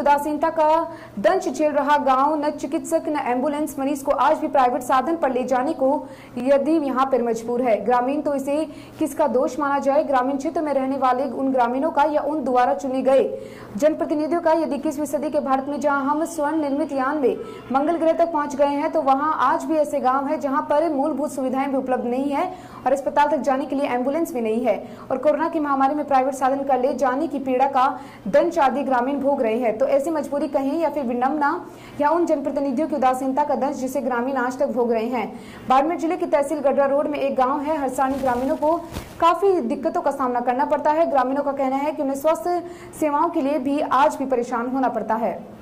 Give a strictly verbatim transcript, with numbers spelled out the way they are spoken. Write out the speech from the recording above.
उदासीनता का दंश झेल रहा गांव, न चिकित्सक न एम्बुलेंस, मरीज को आज भी प्राइवेट साधन पर ले जाने को यदि यहां पर मजबूर है। ग्रामीण तो इसे किसका दोष माना जाए? ग्रामीण क्षेत्र में रहने वाले उन ग्रामीणों का या उन द्वारा चुने गए जनप्रतिनिधियों का? यदि इक्कीसवीं सदी के भारत में जहां हम स्वर्ण निर्मित यान में मंगल ग्रह तक पहुंच गए हैं, तो वहां आज भी ऐसे गाँव है जहाँ पर मूलभूत सुविधाएं भी उपलब्ध नहीं है और अस्पताल तक जाने के लिए एम्बुलेंस भी नहीं है और कोरोना की महामारी में प्राइवेट साधन कर ले जाने की पीड़ा का दंश आदि ग्रामीण भोग रहे हैं। तो ऐसी मजबूरी कहें या फिर विडंबना या उन जनप्रतिनिधियों की उदासीनता का दंश जिसे ग्रामीण आज तक भोग रहे हैं। बाड़मेर जिले की तहसील गडरा रोड में एक गांव है हरसानी। ग्रामीणों को काफी दिक्कतों का सामना करना पड़ता है। ग्रामीणों का कहना है कि उन्हें स्वास्थ्य सेवाओं के लिए भी आज भी परेशान होना पड़ता है।